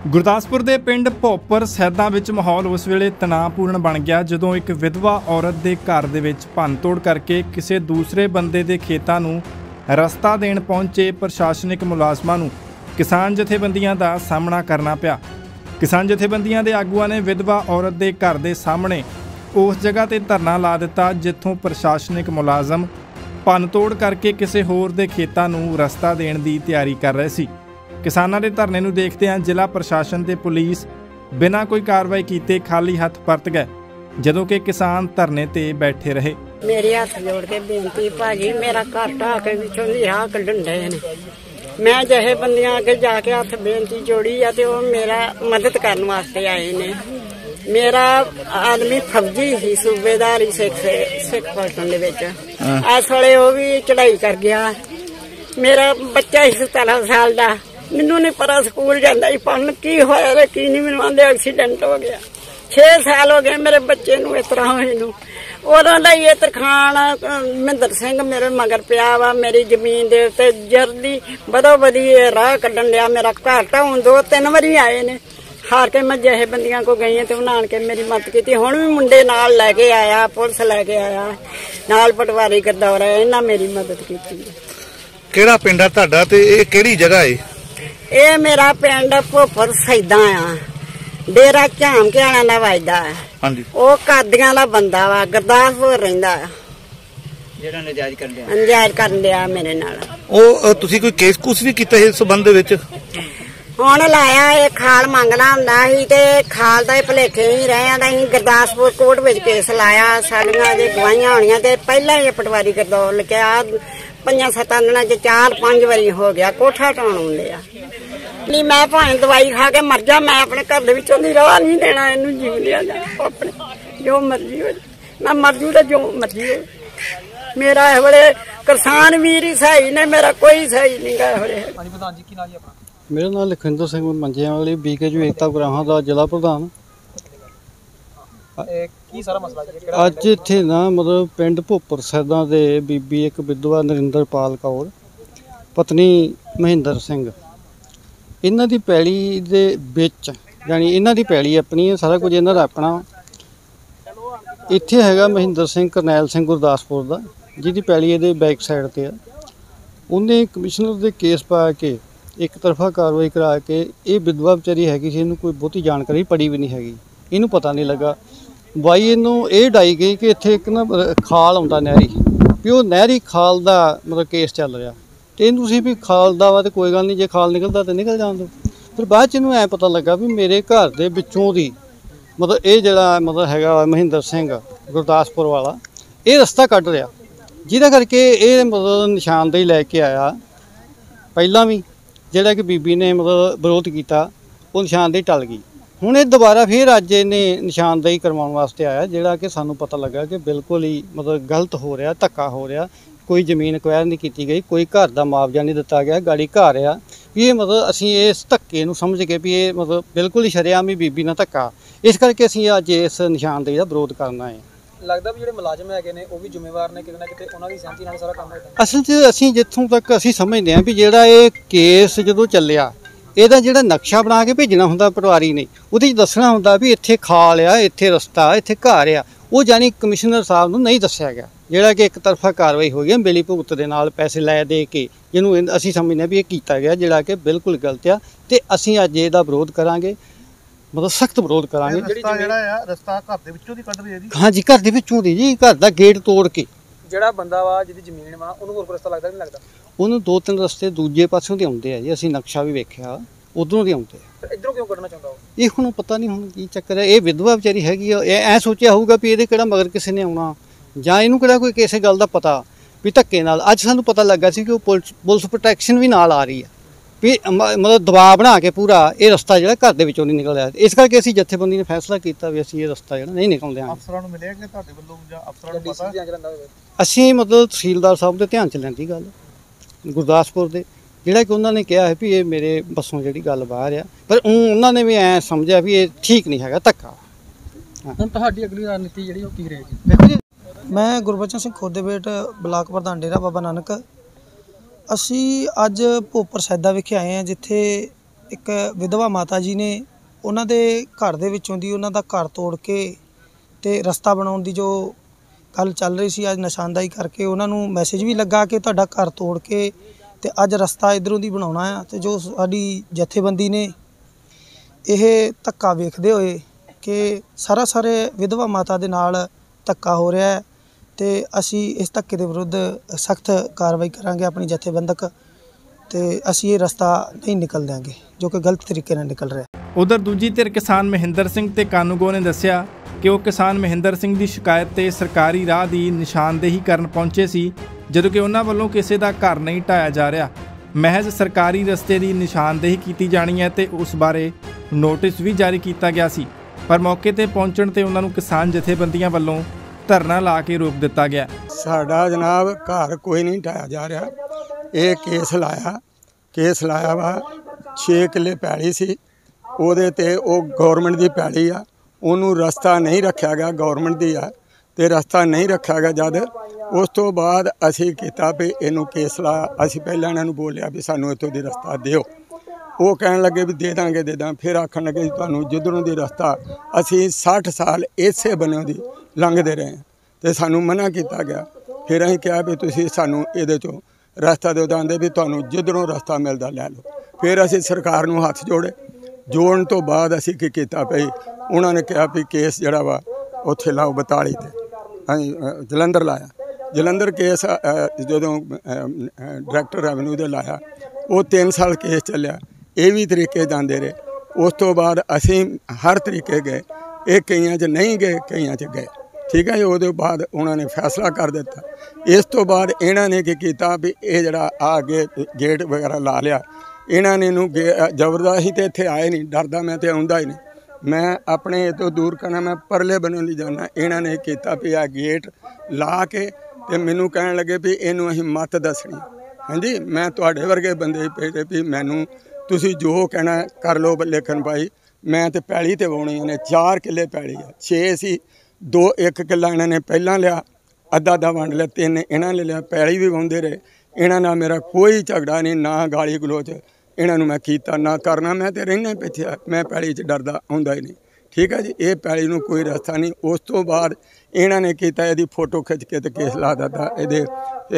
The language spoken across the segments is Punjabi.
ਗੁਰਦਾਸਪੁਰ ਦੇ ਪਿੰਡ ਭੋਪਰ ਸੈਦਾ ਵਿੱਚ ਮਾਹੌਲ ਉਸ ਵੇਲੇ ਤਣਾਅਪੂਰਨ ਬਣ ਗਿਆ ਜਦੋਂ ਇੱਕ ਵਿਧਵਾ ਔਰਤ ਦੇ ਘਰ ਦੇ ਵਿੱਚ ਭੰਨਤੋੜ ਕਰਕੇ ਕਿਸੇ ਦੂਸਰੇ ਬੰਦੇ ਦੇ ਖੇਤਾਂ ਨੂੰ ਰਸਤਾ ਦੇਣ ਪਹੁੰਚੇ ਪ੍ਰਸ਼ਾਸਨਿਕ ਮੁਲਾਜ਼ਮਾਂ ਨੂੰ ਕਿਸਾਨ ਜਥੇਬੰਦੀਆਂ ਦਾ ਸਾਹਮਣਾ ਕਰਨਾ ਪਿਆ। ਕਿਸਾਨ ਜਥੇਬੰਦੀਆਂ ਦੇ ਆਗੂਆਂ ਨੇ ਵਿਧਵਾ ਔਰਤ ਦੇ ਘਰ ਦੇ ਸਾਹਮਣੇ ਉਸ ਜਗ੍ਹਾ ਤੇ ਧਰਨਾ ਲਾ ਦਿੱਤਾ ਜਿੱਥੋਂ ਪ੍ਰਸ਼ਾਸਨਿਕ ਮੁਲਾਜ਼ਮ ਭੰਨਤੋੜ ਕਰਕੇ ਕਿਸੇ ਹੋਰ ਦੇ ਖੇਤਾਂ ਨੂੰ ਰਸਤਾ ਦੇਣ ਦੀ ਤਿਆਰੀ ਕਰ ਰਹੇ ਸੀ। किसानों के धरने नूं देखदे जिला प्रशासन ते पुलिस बिना कोई कार्रवाई कीते खाली हथ परत गए जदों कि किसान धरने ते बैठे रहे। मेरे हथ जोड़ के बेनती भाजी मेरा घर ढा के विचों दी राह कड्ढण डे ने। मैं जहे बंदियां अगे जाके हथ बेनती जोड़ी आ ते ओह मेरा मदद करने वास्ते आए ने। मेरा आदमी फौजी ही सूबेदार सिख फौजां दे विच इस वेले ओह भी चढ़ाई कर गया। मेरा बच्चा 17 साल दा मैनू नहीं पता स्कूल जाता ही पढ़न की होया की नहीं मैनू आंदे एक्सीडेंट हो गया। 6 साल हो गए मेरे बच्चे नू इस तरह होए नू। उदों दा ये तरखान महेंद्र सिंह मेरे मगर पिया वा मेरी जमीन दे उत्ते जर्दी बदो बदी राह कड्ढण लिया। मेरा घर ढाउण 2-3 वारी आए ने। हार के मैं जहे बंदियां को गई ते उन्हां आण के मेरी मदद की। हुण भी मुंडे नाल लैके आया पुलिस लैके आया नाल पटवारी गरदौरा इन्हां मेरी मदद की। केड़ा पिंड आ तुहाडा ते इह केड़ी जगह है? ये मेरा पिंड भोपर सैदा आ डेरा झाम के आना दा वायदा है। वो कादियां दा बंदा वा गुरदासपुर रहिंदा जेड़ा नजायज करन दिया मेरे नाल। ओ तुसी कोई केस कुछ भी कीता इस संबंध विच? हुण लाया ये खाल मंगना हुंदा सी ते खाल दा भुलेखे ही रहे दा ही गुरदासपुर कोर्ट विच केस लाया। साडियां जे गवाहियां होणियां ते पहला ही पटवारी गरदौर लिखिया 5-7 दिनां च 4-5 वारी हो गया कोठा ढाउण आउंदे आ। नहीं मैं भावें दवाई खा के मर जा मैं अपने घर दे विचों दी राह नहीं देना इहनूं जीव लिया जा अपने जो मर्जी हो मैं मर जू ते जो मर्जी हो। मेरा इस वेले किसान वीर ही सही ने मेरा कोई सही नहीं गा इस वेले। मेरा नाम लखविंदर सिंह मंजियां वाली BKU एकता गुराहां दा जिला प्रधान। अज इत्थे ना मतलब पिंड भोपर सैदा दे बीबी एक विधवा नरिंदरपाल कौर पत्नी महेंद्र सिंह इन्हां दी पैली दे विच यानी इन्हां दी पैली अपनी सारा कुछ इन्हां दा अपना। इत्थे हैगा महेंद्र सिंह करनैल सिंह गुरदासपुर दा जिहदी पैली इहदे बैक साइड ते आ। उन्हें कमिश्नर दे केस पा के एक तरफा कार्रवाई करा के ये विधवा बेचारी हैगी सी इहनूं कोई बहुती जानकारी पढ़ी भी नहीं हैगी इहनूं पता नहीं लगा। बाई इनू ये डाई गई कि इत्थे एक ना खाल आउंदा नहरी भी वो नहरी खाल दा मतलब केस चल रहा तो इनू सी भी खाल दा वा ते कोई गल नहीं जे खाल निकलदा तो निकल जाण दो। फिर बाद च इनू ऐ पता लगा भी मेरे घर दे विचों दी मतलब ये जिहड़ा मतलब हैगा महेंद्र सिंह गुरदासपुर वाला ये रस्ता कट रहा जिहदा करके ये मतलब निशानदेही लैके आया। पहला भी जिहड़ा कि बीबी ने मतलब विरोध किया वो निशानदेही टल गई। हुण ये दोबारा फिर अज इन्हें निशानदेही करवाउण वास्ते आया जिहड़ा कि सानूं पता लगा कि बिल्कुल ही मतलब गलत हो रहा धक्का हो रहा। कोई जमीन एक्वायर नहीं की गई कोई घर का मुआवजा नहीं दिता गया गाड़ी घर आ ये मतलब असीं इस धक्के नूं समझ के भी ये मतलब बिल्कुल ही शरेआम ही बीबी नाल धक्का इस करके असीं अज इस निशानदेही दा विरोध करना है। लगदा भी जिहड़े मुलाजम हैगे ने ओह भी जिम्मेवार ने किते ना किते उन्हां दी सहमति नाल सारा काम होया। असल च असीं जित्थों तक असीं समझदे हां भी जिहड़ा ये केस जदों चलिया ਇਹਦਾ ਜਿਹੜਾ ਨਕਸ਼ਾ ਬਣਾ ਕੇ ਭੇਜਣਾ ਹੁੰਦਾ ਪਟਵਾਰੀ ਨੇ ਉਹਦੇ 'ਚ ਦੱਸਣਾ ਹੁੰਦਾ ਵੀ ਇੱਥੇ ਖਾਲ ਆ ਇੱਥੇ ਰਸਤਾ ਇੱਥੇ ਘਰ ਆ ਉਹ ਜਾਨੀ ਕਮਿਸ਼ਨਰ ਸਾਹਿਬ ਨੂੰ ਨਹੀਂ ਦੱਸਿਆ ਗਿਆ ਜਿਹੜਾ ਕਿ ਇੱਕ ਤਰਫਾ ਕਾਰਵਾਈ ਹੋਈ ਹੈ ਮਿਲੀ ਭੁਗਤ ਦੇ ਨਾਲ ਪੈਸੇ ਲੈ ਦੇ ਕੇ ਜਿਹਨੂੰ ਅਸੀਂ ਸਮਝਦੇ ਵੀ ਇਹ ਕੀਤਾ ਗਿਆ ਜਿਹੜਾ ਕਿ ਬਿਲਕੁਲ ਗਲਤ ਆ ਤੇ ਅਸੀਂ ਅੱਜ ਇਹਦਾ ਵਿਰੋਧ ਕਰਾਂਗੇ मतलब सख्त विरोध करांगे। रस्ता घर दे विचों दी कढ रही है जी? हाँ जी घर दे विचों दी जी घर दा गेट तोड़ के ਜਿਹੜਾ ਬੰਦਾ ਵਾ ਜਿਹਦੀ ਜ਼ਮੀਨ ਵਾ ਉਹਨੂੰ ਹੋਰ ਰਸਤਾ ਲੱਗਦਾ ਨਹੀਂ ਲੱਗਦਾ? ਉਹਨੂੰ 2-3 ਰਸਤੇ ਦੂਜੇ ਪਾਸੋਂ ਦੇ ਆਉਂਦੇ ਆ ਜੀ ਅਸੀਂ ਨਕਸ਼ਾ ਵੀ ਵੇਖਿਆ ਉਧਰੋਂ ਦੀ ਆਉਂਦੇ ਆ। ਇਧਰੋਂ ਕਿਉਂ ਕੱਢਣਾ ਚਾਹੁੰਦਾ ਉਹ? ਇਹ ਹੁਣ ਪਤਾ ਨਹੀਂ ਹੁਣ ਕੀ ਚੱਕਰ ਹੈ। ਇਹ ਵਿਧਵਾ ਵਿਚਾਰੀ ਹੈਗੀ ਆ ਐ ਸੋਚਿਆ ਹੋਊਗਾ ਵੀ ਇਹਦੇ ਕਿਹੜਾ ਮਗਰ ਕਿਸੇ ਨੇ ਆਉਣਾ ਜਾਂ ਇਹਨੂੰ ਕਿਹੜਾ ਕੋਈ ਕਿਸੇ ਗੱਲ ਦਾ ਪਤਾ ਵੀ ਧੱਕੇ ਨਾਲ ਅੱਜ ਸਾਨੂੰ ਪਤਾ ਲੱਗਾ ਸੀ ਕਿ ਉਹ ਪੁਲਿਸ ਪ੍ਰੋਟੈਕਸ਼ਨ ਵੀ ਨਾਲ ਆ ਰਹੀ ਹੈ ਵੀ मतलब दबाव बना के पूरा ये रस्ता जो घर के विचों नहीं निकलिया इस करके असीं जथेबंदी ने फैसला किया भी असीं ये रस्ता जो नहीं निकल देंगे। अफसरां नूं मिलिया कि तुहाडे वल्लों जां अफसरां नूं पता? असीं मतलब तहसीलदार साहब के ध्यान च लैंदी गल गुरदासपुर के जिहड़ा कि उन्होंने कहा है भी ये मेरे बसों जिहड़ी गल बाहर आ पर उन्होंने भी ऐ समझिया भी ये ठीक नहीं हैगा धक्का। हुण तुहाडी अगली रणनीति जिहड़ी ओह की रहेगी? देखो जी मैं गुरबचन सिंह खोदेबेट ब्लाक प्रधान डेरा बाबा नानक। असी अज भोपर सैदा विखे आए हैं जिथे ਇੱਕ ਵਿਧਵਾ ਮਾਤਾ ਜੀ ਨੇ, ਉਹਨਾਂ ਦੇ ਘਰ ਦੇ ਵਿੱਚੋਂ ਦੀ ਉਹਨਾਂ ਦਾ ਘਰ ਤੋੜ ਕੇ ਤੇ ਰਸਤਾ ਬਣਾਉਣ ਦੀ ਜੋ ਗੱਲ ਚੱਲ ਰਹੀ ਸੀ, ਅੱਜ ਨਿਸ਼ਾਨਦਾਈ ਕਰਕੇ ਉਹਨਾਂ ਨੂੰ ਮੈਸੇਜ ਵੀ ਲੱਗਾ ਕਿ ਤੁਹਾਡਾ ਘਰ ਤੋੜ ਕੇ ਤੇ ਅੱਜ ਰਸਤਾ ਇੱਧਰੋਂ ਦੀ ਬਣਾਉਣਾ ਆ। ਤੇ ਜੋ ਸਾਡੀ ਜਥੇਬੰਦੀ ਨੇ ਇਹ ਧੱਕਾ ਵੇਖਦੇ ਹੋਏ ਕਿ ਸਾਰੇ ਵਿਧਵਾ ਮਾਤਾ ਦੇ ਨਾਲ ਧੱਕਾ ਹੋ ਰਿਹਾ ਹੈ ਤੇ ਅਸੀਂ ਇਸ ਧੱਕੇ ਦੇ ਵਿਰੁੱਧ ਸਖਤ ਕਾਰਵਾਈ ਕਰਾਂਗੇ ਆਪਣੀ ਜਥੇਬੰਦਕ, ਤੇ ਅਸੀਂ ਇਹ ਰਸਤਾ ਨਹੀਂ ਨਿਕਲ ਦਿਆਂਗੇ ਜੋ ਕਿ ਗਲਤ ਤਰੀਕੇ ਨਾਲ ਨਿਕਲ ਰਿਹਾ। ਉਧਰ ਦੂਜੀ ਧਿਰ ਕਿਸਾਨ ਮਹਿੰਦਰ ਸਿੰਘ ਤੇ ਕਾਨੂੰਗੋ ਨੇ ਦੱਸਿਆ ਕਿ ਉਹ ਕਿਸਾਨ ਮਹਿੰਦਰ ਸਿੰਘ ਦੀ ਸ਼ਿਕਾਇਤ ਤੇ ਸਰਕਾਰੀ ਰਾਹ ਦੀ ਨਿਸ਼ਾਨਦੇਹੀ ਕਰਨ ਪਹੁੰਚੇ ਸੀ, ਜਦੋਂ ਕਿ ਉਹਨਾਂ ਵੱਲੋਂ ਕਿਸੇ ਦਾ ਘਰ ਨਹੀਂ ਢਾਇਆ ਜਾ ਰਿਹਾ, ਮਹਿਜ਼ ਸਰਕਾਰੀ ਰਸਤੇ ਦੀ ਨਿਸ਼ਾਨਦੇਹੀ ਕੀਤੀ ਜਾਣੀ ਹੈ ਤੇ ਉਸ ਬਾਰੇ ਨੋਟਿਸ ਵੀ ਜਾਰੀ ਕੀਤਾ ਗਿਆ ਸੀ। ਪਰ ਮੌਕੇ ਤੇ ਪਹੁੰਚਣ ਤੇ ਉਹਨਾਂ ਨੂੰ ਕਿਸਾਨ ਜਥੇਬੰਦੀਆਂ ਵੱਲੋਂ ਧਰਨਾ ਲਾ ਕੇ ਰੋਕ ਦਿੱਤਾ ਗਿਆ। ਸਾਡਾ ਜਨਾਬ ਘਰ ਕੋਈ ਨਹੀਂ ਢਾਇਆ ਜਾ ਰਿਹਾ। ਇਹ ਕੇਸ ਲਾਇਆ ਵਾ 6 ਕਿੱਲੇ ਪੈਲੀ ਸੀ, ਉਹਦੇ ਤੇ ਉਹ ਗੌਰਮੈਂਟ ਦੀ ਪੈਲੀ ਆ, ਉਹਨੂੰ ਰਸਤਾ ਨਹੀਂ ਰੱਖਿਆ ਗਿਆ, ਗੌਰਮੈਂਟ ਦੀ ਆ ਤੇ ਰਸਤਾ ਨਹੀਂ ਰੱਖਿਆ ਗਿਆ। ਜਦ ਉਸ ਤੋਂ ਬਾਅਦ ਅਸੀਂ ਕੀਤਾ ਵੀ ਇਹਨੂੰ ਕੇਸ ਲਾ, ਅਸੀਂ ਪਹਿਲਾਂ ਇਹਨਾਂ ਨੂੰ ਬੋਲਿਆ ਵੀ ਸਾਨੂੰ ਇੱਥੋਂ ਦੀ ਰਸਤਾ ਦਿਓ, ਉਹ ਕਹਿਣ ਲੱਗੇ ਵੀ ਦੇ ਦਾਂਗੇ। ਫਿਰ ਆਖਣ ਲੱਗੇ ਤੁਹਾਨੂੰ ਜਿੱਧਰੋਂ ਦੀ ਰਸਤਾ, ਅਸੀਂ 60 ਸਾਲ ਇਸੇ ਬੰਨਿਓ ਦੀ ਲੰਘਦੇ ਰਹੇ ਤੇ ਸਾਨੂੰ ਮਨਾ ਕੀਤਾ ਗਿਆ। ਫਿਰ ਅਸੀਂ ਕਿਹਾ ਵੀ ਤੁਸੀਂ ਸਾਨੂੰ ਇਹਦੇ 'ਚੋਂ ਰਸਤਾ ਦਿਓ, ਆਂਦੇ ਵੀ ਤੁਹਾਨੂੰ ਜਿੱਧਰੋਂ ਰਸਤਾ ਮਿਲਦਾ ਲੈ ਲਓ। ਫਿਰ ਅਸੀਂ ਸਰਕਾਰ ਨੂੰ ਹੱਥ ਜੋੜਨ ਤੋਂ ਬਾਅਦ ਅਸੀਂ ਕੀ ਕੀਤਾ ਭਈ, ਉਹਨਾਂ ਨੇ ਕਿਹਾ ਵੀ ਕੇਸ ਜਿਹੜਾ ਵਾ ਉੱਥੇ ਲਾਓ 42 ਤੇ, ਅਸੀਂ ਜਲੰਧਰ ਲਾਇਆ। ਜਲੰਧਰ ਕੇਸ ਜਦੋਂ ਡਾਇਰੈਕਟਰ ਰੈਵਨਿਊ ਦੇ ਲਾਇਆ, ਉਹ 3 ਸਾਲ ਕੇਸ ਚੱਲਿਆ, ਇਹ ਵੀ ਤਰੀਕੇ ਜਾਂਦੇ ਰਹੇ। ਉਸ ਤੋਂ ਬਾਅਦ ਅਸੀਂ ਹਰ ਤਰੀਕੇ ਗਏ, ਇਹ ਕਈਆਂ 'ਚ ਨਹੀਂ ਗਏ, ਕਈਆਂ 'ਚ ਗਏ, ਠੀਕ ਹੈ ਜੀ। ਉਹਦੇ ਬਾਅਦ ਉਹਨਾਂ ਨੇ ਫੈਸਲਾ ਕਰ ਦਿੱਤਾ। ਇਸ ਤੋਂ ਬਾਅਦ ਇਹਨਾਂ ਨੇ ਕੀ ਕੀਤਾ ਵੀ ਇਹ ਜਿਹੜਾ ਆ ਅੱਗੇ ਗੇਟ ਵਗੈਰਾ ਲਾ ਲਿਆ, ਇਹਨਾਂ ਨੇ ਇਹਨੂੰ ਜ਼ਬਰਦਸਤੀ ਤੇ ਇੱਥੇ ਆਏ ਨਹੀਂ, ਡਰਦਾ ਮੈਂ ਤੇ ਆਉਂਦਾ ਹੀ ਨਹੀਂ, ਮੈਂ ਆਪਣੇ ਤੋਂ ਦੂਰ ਕਰਨਾ, ਮੈਂ ਪਰਲੇ ਬੰਨ੍ਹੋਂ ਦੀ ਜਾਣਾ। ਇਹਨਾਂ ਨੇ ਕੀਤਾ ਵੀ ਆ ਗੇਟ ਲਾ ਕੇ ਤੇ ਮੈਨੂੰ ਕਹਿਣ ਲੱਗੇ ਵੀ ਇਹਨੂੰ ਅਸੀਂ ਮੱਤ ਦੱਸਣੀ। ਹਾਂਜੀ, ਮੈਂ ਤੁਹਾਡੇ ਵਰਗੇ ਬੰਦੇ ਭੇਜੇ ਵੀ ਮੈਨੂੰ ਤੁਸੀਂ ਜੋ ਕਹਿਣਾ ਕਰ ਲਓ ਲੇਖਣ ਭਾਈ, ਮੈਂ ਤੇ ਪੈਲੀ ਤੇ ਵਾਉਣੀ ਨੇ। 4 ਕਿੱਲੇ ਪੈਲੀ ਆ, 6 ਸੀ, 1 ਕਿੱਲਾ ਇਹਨਾਂ ਨੇ ਪਹਿਲਾਂ ਲਿਆ, ਅੱਧਾ ਵੰਡ ਲਿਆ, 3 ਇਹਨਾਂ ਨੇ ਲਿਆ, ਪੈਲੀ ਵੀ ਵਾਉਂਦੇ ਰਹੇ। ਇਹਨਾਂ ਨਾਲ ਮੇਰਾ ਕੋਈ ਝਗੜਾ ਨਹੀਂ, ਨਾ ਗਾਲੀ ਗਲੋਚ ਇਹਨਾਂ ਨੂੰ ਮੈਂ ਕੀਤਾ ਨਾ ਕਰਨਾ। ਮੈਂ ਤੇ ਰਹਿਣਾ ਪਿੱਛੇ, ਮੈਂ ਪੈਲੀ 'ਚ ਡਰਦਾ ਆਉਂਦਾ ਹੀ ਨਹੀਂ, ਠੀਕ ਹੈ ਜੀ। ਇਹ ਪੈਲੀ ਨੂੰ ਕੋਈ ਰਸਤਾ ਨਹੀਂ। ਉਸ ਤੋਂ ਬਾਅਦ ਇਹਨਾਂ ਨੇ ਕੀਤਾ, ਇਹਦੀ ਫੋਟੋ ਖਿੱਚ ਕੇ ਤੇ ਕੇਸ ਲਾ ਦਿੱਤਾ ਇਹਦੇ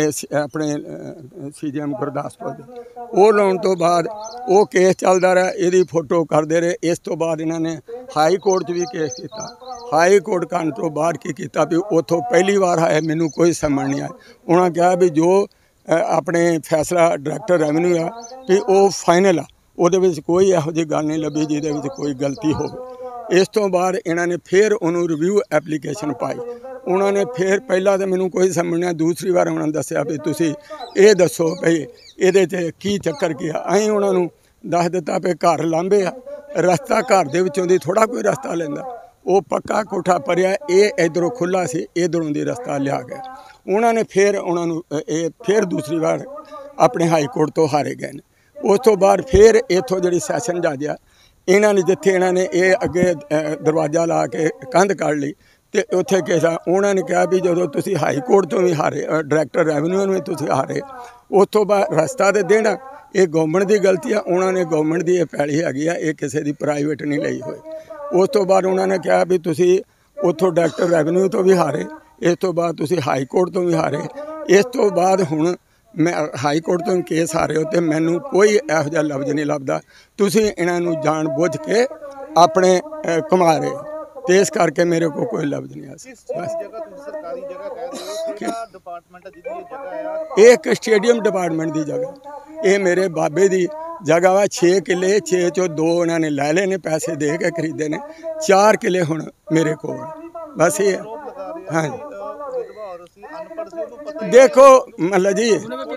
ਆਪਣੇ CGM ਗੁਰਦਾਸਪੁਰ ਦੇ। ਉਹ ਲਾਉਣ ਤੋਂ ਬਾਅਦ ਉਹ ਕੇਸ ਚੱਲਦਾ ਰਿਹਾ, ਇਹਦੀ ਫੋਟੋ ਕਰਦੇ ਰਹੇ। ਇਸ ਤੋਂ ਬਾਅਦ ਇਹਨਾਂ ਨੇ ਹਾਈ ਕੋਰਟ 'ਚ ਵੀ ਕੇਸ ਕੀਤਾ। ਹਾਈ ਕੋਰਟ ਕਰਨ ਤੋਂ ਬਾਅਦ ਕੀ ਕੀਤਾ ਵੀ ਉੱਥੋਂ ਪਹਿਲੀ ਵਾਰ ਆਏ, ਮੈਨੂੰ ਕੋਈ ਸਮਝ ਨਹੀਂ ਆਇਆ। ਉਹਨਾਂ ਕਿਹਾ ਵੀ ਜੋ ਆਪਣੇ ਫੈਸਲਾ ਡਾਇਰੈਕਟਰ ਰੈਵਨਿਊ ਆ ਵੀ ਉਹ ਫਾਈਨਲ ਆ, ਉਹਦੇ ਵਿੱਚ ਕੋਈ ਇਹੋ ਜਿਹੀ ਗੱਲ ਨਹੀਂ ਲੱਭੀ ਜਿਹਦੇ ਵਿੱਚ ਕੋਈ ਗਲਤੀ ਹੋਵੇ। ਇਸ ਤੋਂ ਬਾਅਦ ਇਹਨਾਂ ਨੇ ਫਿਰ ਉਹਨੂੰ ਰਿਵਿਊ ਐਪਲੀਕੇਸ਼ਨ ਪਾਈ। ਉਹਨਾਂ ਨੇ ਫਿਰ ਪਹਿਲਾਂ ਤਾਂ ਮੈਨੂੰ ਕੋਈ ਸਮਝ ਨਹੀਂ, ਦੂਸਰੀ ਵਾਰ ਉਹਨਾਂ ਨੇ ਦੱਸਿਆ ਵੀ ਤੁਸੀਂ ਇਹ ਦੱਸੋ ਭਈ ਇਹਦੇ 'ਚ ਕੀ ਚੱਕਰ ਕੀ ਆ। ਅਸੀਂ ਉਹਨਾਂ ਨੂੰ ਦੱਸ ਦਿੱਤਾ ਵੀ ਘਰ ਲਾਂਭੇ ਆ, ਰਸਤਾ ਘਰ ਦੇ ਵਿੱਚੋਂ ਦੀ ਥੋੜ੍ਹਾ ਕੋਈ ਰਸਤਾ ਲੈਂਦਾ, ਉਹ ਪੱਕਾ ਕੋਠਾ ਭਰਿਆ, ਇਹ ਇੱਧਰੋਂ ਖੁੱਲ੍ਹਾ ਸੀ, ਇੱਧਰੋਂ ਦੀ ਰਸਤਾ ਲਿਆ ਗਿਆ। ਉਹਨਾਂ ਨੇ ਫਿਰ ਉਹਨਾਂ ਨੂੰ ਇਹ ਫਿਰ ਦੂਸਰੀ ਵਾਰ ਆਪਣੇ ਹਾਈ ਕੋਰਟ ਤੋਂ ਹਾਰੇ ਗਏ ਨੇ। ਉਸ ਤੋਂ ਬਾਅਦ ਫਿਰ ਇੱਥੋਂ ਜਿਹੜੀ ਸੈਸ਼ਨ ਜੱਜ ਆ, ਇਹਨਾਂ ਨੇ ਜਿੱਥੇ ਇਹਨਾਂ ਨੇ ਇਹ ਅੱਗੇ ਦਰਵਾਜ਼ਾ ਲਾ ਕੇ ਕੰਧ ਕੱਢ ਲਈ ਤੇ ਉੱਥੇ ਕਿਹਾ, ਉਹਨਾਂ ਨੇ ਕਿਹਾ ਵੀ ਜਦੋਂ ਤੁਸੀਂ ਹਾਈ ਕੋਰਟ ਤੋਂ ਵੀ ਹਾਰੇ, ਡਾਇਰੈਕਟਰ ਰੈਵਨਿਊ ਨੂੰ ਵੀ ਤੁਸੀਂ ਹਾਰੇ, ਉਸ ਤੋਂ ਬਾਅਦ ਰਸਤਾ ਤੇ ਦੇਣਾ ਇਹ ਗੌਰਮੈਂਟ ਦੀ ਗਲਤੀ ਆ। ਉਹਨਾਂ ਨੇ ਗੌਰਮੈਂਟ ਦੀ ਇਹ ਪੈਲੀ ਹੈਗੀ ਆ, ਇਹ ਕਿਸੇ ਦੀ ਪ੍ਰਾਈਵੇਟ ਨਹੀਂ ਲਈ ਹੋਈ। ਉਸ ਤੋਂ ਬਾਅਦ ਉਹਨਾਂ ਨੇ ਕਿਹਾ ਵੀ ਤੁਸੀਂ ਉੱਥੋਂ ਡਾਇਰੈਕਟਰ ਰੈਵਨਿਊ ਤੋਂ ਵੀ ਹਾਰੇ, ਇਸ ਤੋਂ ਬਾਅਦ ਤੁਸੀਂ ਹਾਈ ਕੋਰਟ ਤੋਂ ਵੀ ਹਾਰੇ। ਇਸ ਤੋਂ ਬਾਅਦ ਹੁਣ ਮੈਂ ਹਾਈ ਕੋਰਟ ਤੋਂ ਕੇਸ ਹਾਰੇ ਹੋ ਤੇ ਮੈਨੂੰ ਕੋਈ ਇਹੋ ਜਿਹਾ ਲਫ਼ਜ਼ ਨਹੀਂ ਲੱਭਦਾ। ਤੁਸੀਂ ਇਹਨਾਂ ਨੂੰ ਜਾਣ ਬੁੱਝ ਕੇ ਆਪਣੇ ਘੁਮਾ ਰਹੇ ਤੇ ਇਸ ਕਰਕੇ ਮੇਰੇ ਕੋਲ ਕੋਈ ਲਫ਼ਜ਼ ਨਹੀਂ ਆ। ਇਹ ਇੱਕ ਸਟੇਡੀਅਮ ਡਿਪਾਰਟਮੈਂਟ ਦੀ ਜਗ੍ਹਾ, ਇਹ ਮੇਰੇ ਬਾਬੇ ਦੀ ਜਗ੍ਹਾ ਵਾ। 6 ਕਿੱਲੇ, 6 ਚੋਂ 2 ਇਹਨਾਂ ਨੇ ਲੈ ਲਏ ਨੇ, ਪੈਸੇ ਦੇ ਕੇ ਖਰੀਦੇ ਨੇ। 4 ਕਿੱਲੇ ਹੁਣ ਮੇਰੇ ਕੋਲ, ਬਸ ਇਹ। ਹਾਂਜੀ ਦੇਖੋ ਮਤਲਬ ਜੀ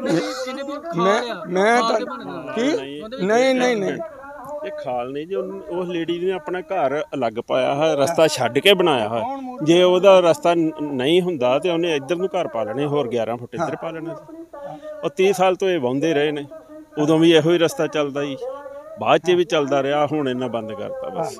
ਮੈਂ ਕੀ ਨਹੀਂ ਇਹ ਖਾਲ ਨਹੀਂ ਜੀ, ਉਸ ਲੇਡੀ ਨੇ ਆਪਣਾ ਘਰ ਅਲੱਗ ਪਾਇਆ ਹੈ, ਰਸਤਾ ਛੱਡ ਕੇ ਬਣਾਇਆ ਹੈ। ਜੇ ਉਹਦਾ ਰਸਤਾ ਨਹੀਂ ਹੁੰਦਾ ਤੇ ਉਹਨੇ ਇੱਧਰ ਨੂੰ ਘਰ ਪਾ ਲੈਣੇ, ਹੋਰ 11 ਫੁੱਟ ਇੱਧਰ ਪਾ ਲੈਣਾ ਸੀ। ਉਹ 30 ਸਾਲ ਤੋਂ ਇਹ ਵਾਹੁੰਦੇ ਰਹੇ ਨੇ, ਉਦੋਂ ਵੀ ਇਹੋ ਹੀ ਰਸਤਾ ਚੱਲਦਾ ਜੀ, ਬਾਅਦ 'ਚ ਵੀ ਚੱਲਦਾ ਰਿਹਾ, ਹੁਣ ਇਹਨਾਂ ਬੰਦ ਕਰਤਾ ਬਸ।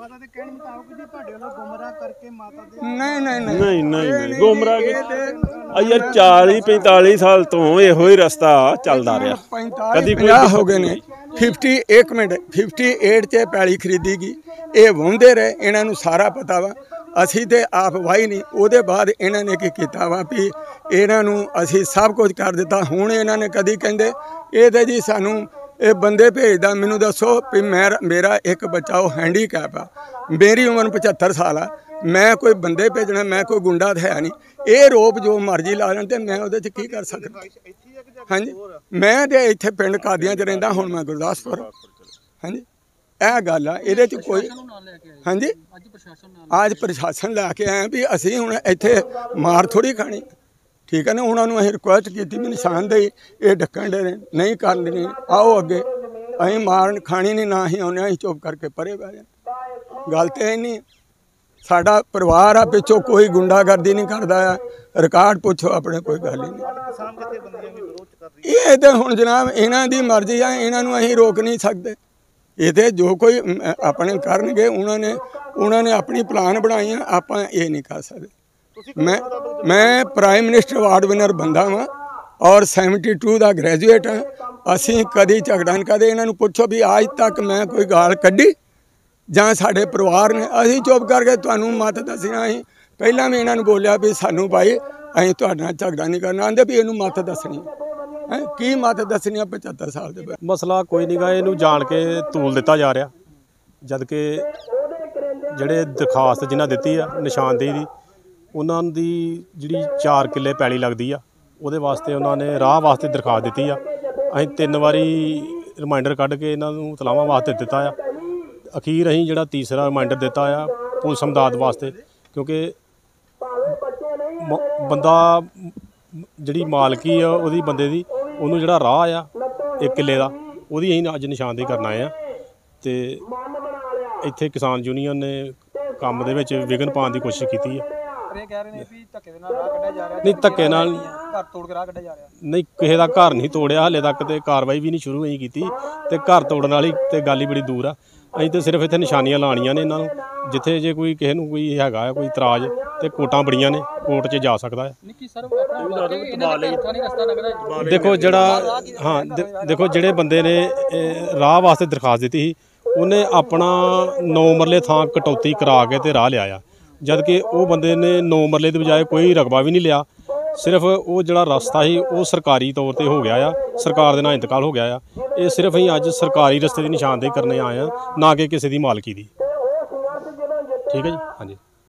ਨਹੀਂ ਗੁੰਮਰਾਹ ਯਾਰ 40-45 ਸਾਲ ਤੋਂ ਇਹੋ ਹੀ ਰਸਤਾ ਚੱਲਦਾ ਰਿਹਾ, ਕਦੀ 50 ਹੋ ਗਏ ਨੇ। ਇੱਕ ਮਿੰਟ 58 'ਚ ਪੈਲੀ ਖਰੀਦੀ ਗਈ। ਇਹ ਵਾਹੁੰਦੇ ਰਹੇ, ਇਹਨਾਂ ਨੂੰ ਸਾਰਾ ਪਤਾ ਵਾ। ਅਸੀਂ ਤੇ ਆਪ ਵਾਹੀ ਨਹੀਂ। ਉਹਦੇ ਬਾਅਦ ਇਹਨਾਂ ਨੇ ਕੀ ਕੀਤਾ ਵਾ ਵੀ ਇਹਨਾਂ ਨੂੰ ਅਸੀਂ ਸਭ ਕੁਝ ਕਰ ਦਿੱਤਾ। ਹੁਣ ਇਹਨਾਂ ਨੇ ਕਦੀ ਕਹਿੰਦੇ ਇਹ ਤਾਂ ਜੀ ਸਾਨੂੰ ਇਹ ਬੰਦੇ ਭੇਜਦਾ। ਮੈਨੂੰ ਦੱਸੋ ਵੀ ਮੇਰਾ ਇੱਕ ਬੱਚਾ ਉਹ ਹੈਂਡੀਕੈਪ ਆ, ਮੇਰੀ ਉਮਰ 75 ਸਾਲ ਆ, ਮੈਂ ਕੋਈ ਬੰਦੇ ਭੇਜਣਾ, ਮੈਂ ਕੋਈ ਗੁੰਡਾ ਤਾਂ ਹੈ ਨਹੀਂ। ਇਹ ਰੋਪ ਜੋ ਮਰਜ਼ੀ ਲਾ ਲੈਣ ਤੇ ਮੈਂ ਉਹਦੇ 'ਚ ਕੀ ਕਰ ਸਕਦਾ? ਹਾਂਜੀ, ਮੈਂ ਤੇ ਇੱਥੇ ਪਿੰਡ ਕਾਦੀਆਂ 'ਚ ਰਹਿੰਦਾ, ਹੁਣ ਮੈਂ ਗੁਰਦਾਸਪੁਰ। ਹਾਂਜੀ, ਇਹ ਗੱਲ ਆ, ਇਹਦੇ 'ਚ ਕੋਈ ਹਾਂਜੀ ਅੱਜ ਪ੍ਰਸ਼ਾਸਨ ਲੈ ਕੇ ਆਏ ਵੀ ਅਸੀਂ ਹੁਣ ਇੱਥੇ ਮਾਰ ਥੋੜੀ ਖਾਣੀ। ਠੀਕ ਹੈ ਨਾ, ਉਹਨਾਂ ਨੂੰ ਅਸੀਂ ਰਿਕੁਐਸਟ ਕੀਤੀ ਵੀ ਨਿਸ਼ਾਨਦੇਹੀ ਇਹ ਢੱਕਣ ਦੇ ਨਹੀਂ ਕਰਨੀ, ਆਓ ਅੱਗੇ, ਅਸੀਂ ਮਾਰ ਖਾਣੀ ਨਹੀਂ, ਨਾ ਹੀ ਆਉਂਦੇ, ਅਸੀਂ ਚੁੱਪ ਕਰਕੇ ਪਰੇ ਬਹਿ ਜਾਣ। ਗੱਲ ਤੇ ਇਹ ਨਹੀਂ, ਸਾਡਾ ਪਰਿਵਾਰ ਆ, ਪਿੱਛੋਂ ਕੋਈ ਗੁੰਡਾਗਰਦੀ ਨਹੀਂ ਕਰਦਾ ਆ, ਰਿਕਾਰਡ ਪੁੱਛੋ ਆਪਣੇ, ਕੋਈ ਗੱਲ ਹੀ ਨਹੀਂ। ਇਹ ਤਾਂ ਹੁਣ ਜਨਾਬ ਇਹਨਾਂ ਦੀ ਮਰਜ਼ੀ ਆ, ਇਹਨਾਂ ਨੂੰ ਅਸੀਂ ਰੋਕ ਨਹੀਂ ਸਕਦੇ। ਇਹ ਤੇ ਜੋ ਕੋਈ ਆਪਣੇ ਕਰਨਗੇ, ਉਹਨਾਂ ਨੇ ਆਪਣੀ ਪਲਾਨ ਬਣਾਈ ਆ, ਆਪਾਂ ਇਹ ਨਹੀਂ ਕਰ ਸਕਦੇ। ਮੈਂ ਪ੍ਰਾਈਮ ਮਿਨਿਸਟਰ ਅਵਾਰਡ ਵਿਨਰ ਬੰਦਾ ਵਾਂ ਔਰ 72 ਦਾ ਗ੍ਰੈਜੂਏਟ ਹਾਂ। ਅਸੀਂ ਕਦੀ ਝਗੜਾ ਨਹੀਂ ਕਰਦੇ। ਇਹਨਾਂ ਨੂੰ ਪੁੱਛੋ ਵੀ ਅੱਜ ਤੱਕ ਮੈਂ ਕੋਈ ਗਾਲ ਕੱਢੀ ਜਾਂ ਸਾਡੇ ਪਰਿਵਾਰ ਨੇ? ਅਸੀਂ ਚੁੱਪ ਕਰਕੇ ਤੁਹਾਨੂੰ ਮਤ ਦੱਸਣਾ। ਅਸੀਂ ਪਹਿਲਾਂ ਵੀ ਇਹਨਾਂ ਨੂੰ ਬੋਲਿਆ ਵੀ ਸਾਨੂੰ ਭਾਈ ਅਸੀਂ ਤੁਹਾਡੇ ਨਾਲ ਝਗੜਾ ਨਹੀਂ ਕਰਨਾ। ਆਂਦੇ ਵੀ ਇਹਨੂੰ ਮਤ ਦੱਸਣੀ ਹੈ। ਕੀ ਮਤ ਦੱਸਣੀ ਆ 75 ਸਾਲ ਦੇ? ਮਸਲਾ ਕੋਈ ਨਹੀਂ ਗਾ, ਇਹਨੂੰ ਜਾਣ ਕੇ ਤੂਲ ਦਿੱਤਾ ਜਾ ਰਿਹਾ। ਜਦ ਕਿ ਜਿਹੜੇ ਦਰਖਾਸਤ ਜਿਨ੍ਹਾਂ ਦਿੱਤੀ ਆ ਨਿਸ਼ਾਨਦੇਹੀ ਦੀ, ਉਹਨਾਂ ਦੀ ਜਿਹੜੀ 4 ਕਿੱਲੇ ਪੈਲੀ ਲੱਗਦੀ ਆ, ਉਹਦੇ ਵਾਸਤੇ ਉਹਨਾਂ ਨੇ ਰਾਹ ਵਾਸਤੇ ਦਰਖਾਸਤ ਦਿੱਤੀ ਆ। ਅਸੀਂ 3 ਵਾਰੀ ਰਿਮਾਈਂਡਰ ਕੱਢ ਕੇ ਇਹਨਾਂ ਨੂੰ ਤਲਾਵਾਂ ਵਾਸਤੇ ਦਿੱਤਾ ਆ। ਅਖੀਰ ਅਸੀਂ ਜਿਹੜਾ ਤੀਸਰਾ ਰਿਮਾਈਂਡਰ ਦਿੱਤਾ ਆ ਪੁਲਿਸ ਇਮਦਾਦ ਵਾਸਤੇ, ਕਿਉਂਕਿ ਬੰਦਾ ਜਿਹੜੀ ਮਾਲਕੀ ਆ ਉਹਦੀ ਬੰਦੇ ਦੀ, ਉਹਨੂੰ ਜਿਹੜਾ ਰਾਹ ਆ 1 ਕਿੱਲੇ ਦਾ, ਉਹਦੀ ਅਸੀਂ ਅੱਜ ਨਿਸ਼ਾਨਦੇਹੀ ਕਰਨ ਆਏ ਆ। ਅਤੇ ਇੱਥੇ ਕਿਸਾਨ ਯੂਨੀਅਨ ਨੇ ਕੰਮ ਦੇ ਵਿੱਚ ਵਿਘਨ ਪਾਉਣ ਦੀ ਕੋਸ਼ਿਸ਼ ਕੀਤੀ ਹੈ। ਇਹ ਕਹਿ ਰਹੇ ਨੇ ਵੀ ਧੱਕੇ ਦੇ ਨਾਲ ਰਾਹ ਕੱਢਿਆ ਜਾ ਰਿਹਾ। ਨਹੀਂ, ਧੱਕੇ ਨਾਲ ਘਰ ਤੋੜ ਕੇ ਰਾਹ ਕੱਢਿਆ ਜਾ ਰਿਹਾ। ਨਹੀਂ, ਕਿਸੇ ਦਾ ਘਰ ਨਹੀਂ ਤੋੜਿਆ ਹਾਲੇ ਤੱਕ, ਤੇ ਕਾਰਵਾਈ ਵੀ ਨਹੀਂ ਸ਼ੁਰੂ ਨਹੀਂ ਕੀਤੀ, ਤੇ ਘਰ ਤੋੜਨ ਵਾਲੀ ਤੇ ਗੱਲ ਹੀ ਬੜੀ ਦੂਰ ਆ। ਅਸੀਂ ਤਾਂ ਸਿਰਫ ਇੱਥੇ ਨਿਸ਼ਾਨੀਆਂ ਲਾਉਣੀਆਂ ਨੇ ਇਹਨਾਂ ਨੂੰ, ਜਿੱਥੇ ਜੇ ਕੋਈ ਕਿਸੇ ਨੂੰ ਕੋਈ ਹੈਗਾ ਕੋਈ ਇਤਰਾਜ਼, ਤੇ ਕੋਰਟਾਂ ਬੜੀਆਂ ਨੇ, ਕੋਰਟ 'ਚ ਜਾ ਸਕਦਾ ਹੈ। ਦੇਖੋ ਦੇਖੋ ਜਿਹੜੇ ਬੰਦੇ ਨੇ ਰਾਹ ਵਾਸਤੇ ਦਰਖਾਸਤ ਦਿੱਤੀ ਸੀ, ਉਹਨੇ ਆਪਣਾ 9 ਮਰਲੇ ਥਾਂ ਕਟੌਤੀ ਕਰਾ ਕੇ ਤੇ ਰਾਹ ਲਿਆ ਆ। ਜਦ ਕਿ ਉਹ ਬੰਦੇ ਨੇ 9 ਮਰਲੇ ਦੇ ਬਜਾਏ ਕੋਈ ਰਕਬਾ ਵੀ ਨਹੀਂ ਲਿਆ। ਸਿਰਫ ਉਹ ਜਿਹੜਾ ਰਸਤਾ ਸੀ ਉਹ ਸਰਕਾਰੀ ਤੌਰ ਤੇ ਹੋ ਗਿਆ ਆ, ਸਰਕਾਰ ਦੇ ਨਾਲ ਇੰਤਕਾਲ ਹੋ ਗਿਆ ਆ। ਇਹ ਸਿਰਫ ਅਸੀਂ ਅੱਜ ਸਰਕਾਰੀ ਰਸਤੇ ਦੀ ਨਿਸ਼ਾਨਦੇਹੀ ਕਰਨੇ ਆਏ ਆ, ਨਾ ਕਿ ਕਿਸੇ ਦੀ ਮਾਲਕੀ ਦੀ। ਠੀਕ ਹੈ ਜੀ, ਹਾਂਜੀ।